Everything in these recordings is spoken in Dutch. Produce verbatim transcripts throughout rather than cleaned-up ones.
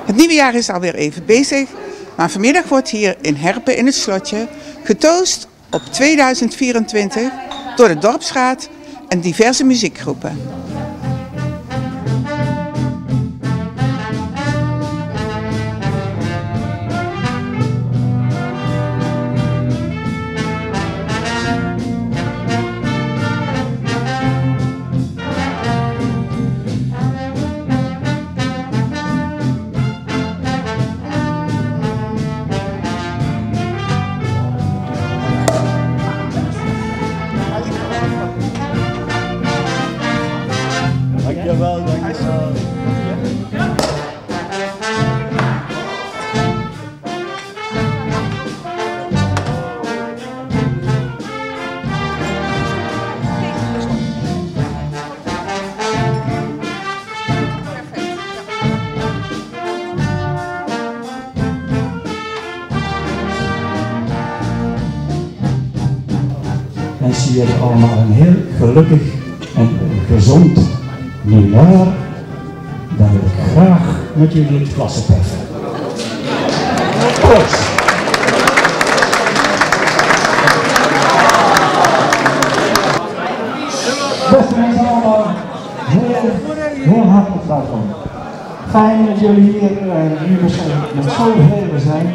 Het nieuwe jaar is alweer even bezig, maar vanmiddag wordt hier in Herpen in het slotje getoost op tweeduizend vierentwintig door de dorpsraad en diverse muziekgroepen. Dankjewel, dankjewel. Wensen jullie allemaal een heel gelukkig en gezond nieuwjaar. Dan wil ik graag met jullie het klassenpeffen. Proost! Beste mensen allemaal, heel, heel hartelijk welkom. Fijn dat jullie hier uh, nu met zoveel zijn.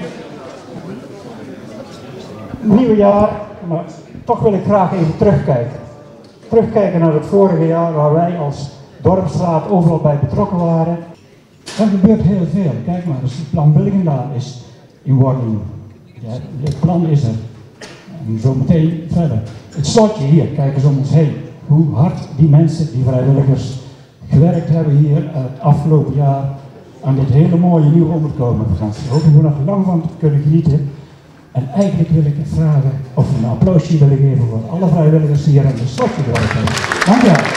Nieuw jaar, maar toch wil ik graag even terugkijken. Terugkijken naar het vorige jaar waar wij als dorpsraad overal bij betrokken waren. Er gebeurt heel veel. Kijk maar, dus het plan Wilgendaal is in wording. Ja, het plan is er. En zo meteen verder. Het slotje hier, kijk eens om ons heen. Hoe hard die mensen, die vrijwilligers, gewerkt hebben hier het afgelopen jaar aan dit hele mooie nieuwe onderkomen. Daar hopen we nog lang van te kunnen genieten. En eigenlijk wil ik vragen of we een applausje willen geven voor alle vrijwilligers die hier aan de slotje gewerkt hebben. Dank je wel.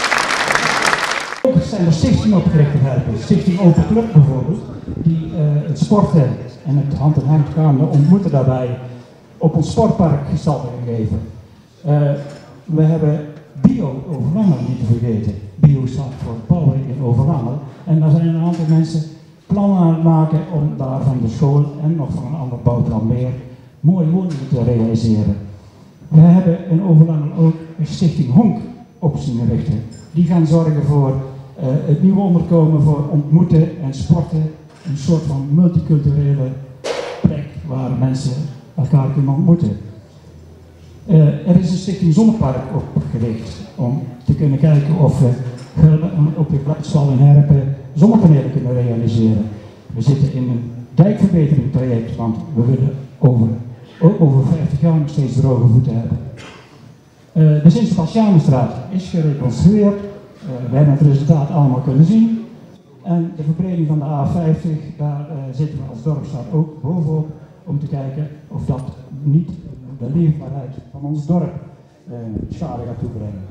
Ook zijn er stichtingen opgericht in Herpen. Stichting Open Club bijvoorbeeld, die uh, het sporten en het hand in hand gaan ontmoeten daarbij op ons sportpark gestalte gegeven. Uh, we hebben Bio Overlammel niet te vergeten. Bio staat voor Power in Overlammel. En daar zijn een aantal mensen plannen aan het maken om daar van de school en nog van een ander bouwplan meer mooie woningen te realiseren. We hebben in Overlammel ook een stichting Honk op zien richten. Die gaan zorgen voor uh, het nieuwe onderkomen voor ontmoeten en sporten. Een soort van multiculturele plek waar mensen elkaar kunnen ontmoeten. Uh, er is een stichting Zonnepark opgericht om te kunnen kijken of we op de Platswal in Herpen zonnepanelen kunnen realiseren. We zitten in een dijkverbetering traject, want we willen over, ook over vijftig jaar nog steeds droge voeten hebben. Uh, de Sint-Sebastianenstraat is gereconstrueerd. Uh, we hebben het resultaat allemaal kunnen zien. En de verbreding van de A vijftig, daar uh, zitten we als dorpsraad ook bovenop om te kijken of dat niet de leefbaarheid van ons dorp uh, schade gaat toebrengen.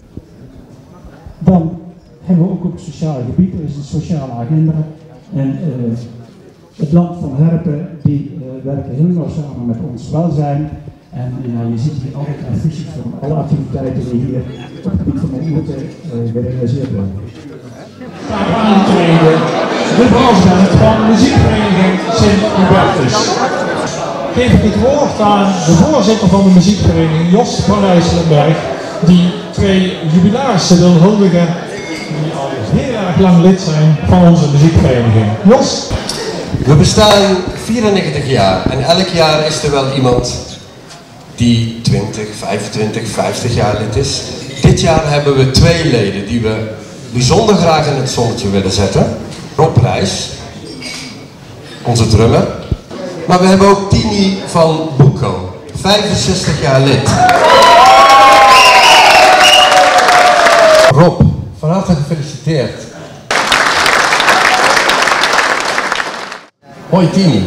Dan hebben we ook op het sociale gebied, er is een sociale agenda. En uh, het land van Herpen, die uh, werken heel nauw samen met ons welzijn. En uh, je ziet hier altijd affiches van alle activiteiten die hier op het gebied van ontmoeten uh, gerealiseerd worden. Aantreden de president van de muziekvereniging Sint-Hubertus. Geef ik het woord aan de voorzitter van de muziekvereniging, Jos van Rijsselenberg, die twee jubilarissen wil huldigen die al heel erg lang lid zijn van onze muziekvereniging. Jos? We bestaan vierennegentig jaar en elk jaar is er wel iemand die twintig, vijfentwintig, vijftig jaar lid is. Dit jaar hebben we twee leden die we bijzonder graag in het zonnetje willen zetten. Rob Rijs, onze drummer. Maar we hebben ook Tini van Boeko, vijfenzestig jaar lid. Rob, van harte gefeliciteerd. Hoi Tini.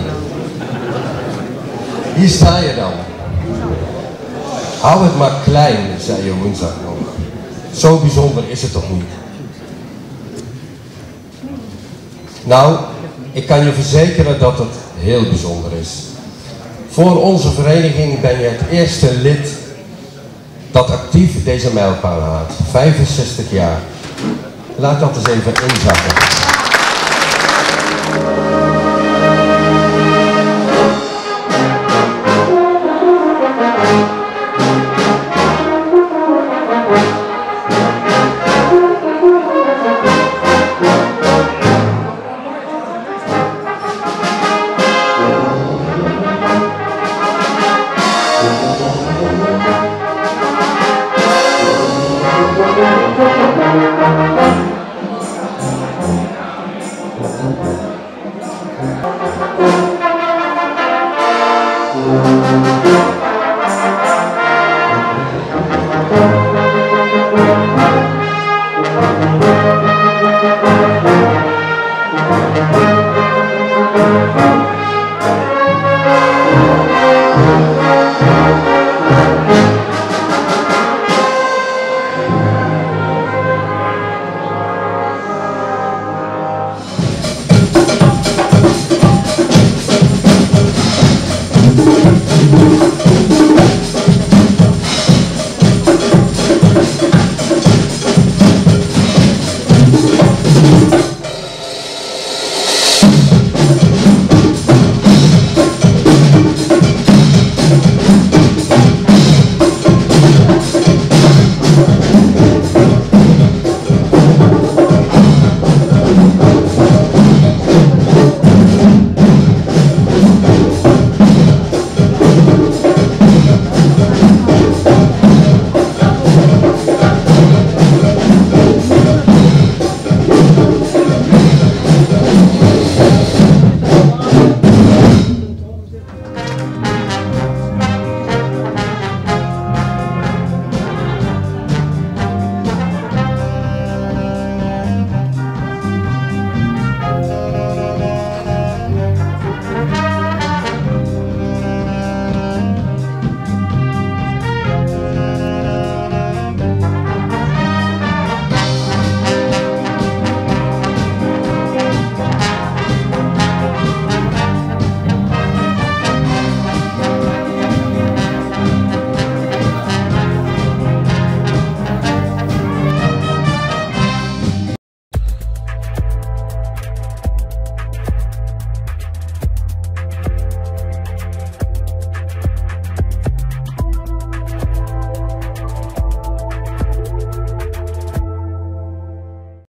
Hier sta je dan. Hou het maar klein, zei je woensdag nog. Zo bijzonder is het toch niet? Nou, ik kan je verzekeren dat het heel bijzonder is. Voor onze vereniging ben je het eerste lid dat actief deze mijlpaal haalt. vijfenzestig jaar. Laat dat eens even inzakken.